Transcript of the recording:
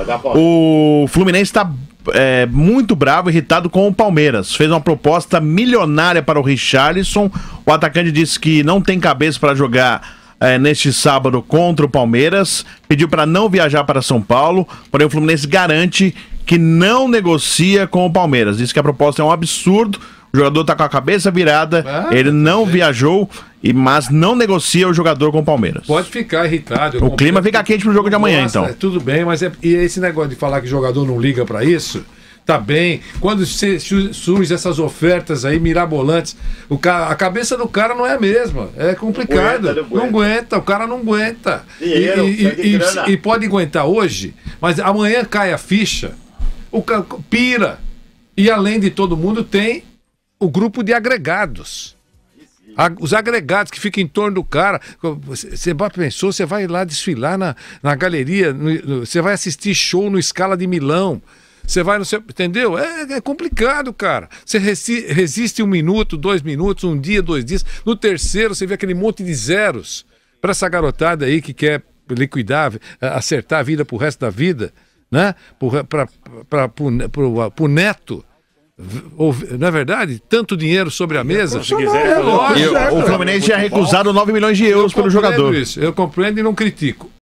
O Fluminense está muito bravo, irritado com o Palmeiras. Fez uma proposta milionária para o Richarlison. O atacante disse que não tem cabeça para jogar neste sábado contra o Palmeiras. Pediu para não viajar para São Paulo. Porém, o Fluminense garante que não negocia com o Palmeiras. Diz que a proposta é um absurdo. O jogador está com a cabeça virada. Ele não viajou, mas não negocia o jogador com o Palmeiras. Pode ficar irritado. O clima fica quente pro jogo de amanhã, então. Tudo bem, mas e esse negócio de falar que o jogador não liga para isso, tá bem. Quando surgem essas ofertas aí mirabolantes, a cabeça do cara não é a mesma. É complicado. Não aguenta, o cara não aguenta. E pode aguentar hoje, mas amanhã cai a ficha, o cara pira. E além de todo mundo, tem o grupo de agregados. Os agregados que ficam em torno do cara. Você pensou, você vai lá desfilar na galeria, você vai assistir show no Scala de Milão. Você vai no seu. Entendeu? É complicado, cara. Você resiste 1 minuto, 2 minutos, 1 dia, 2 dias. No terceiro, você vê aquele monte de zeros. Para essa garotada aí que quer liquidar, acertar a vida pro resto da vida, né? Pro neto. Não é verdade? Tanto dinheiro sobre a mesa. O Fluminense tinha recusado 9 milhões de euros pelo jogador. Eu compreendo e não critico.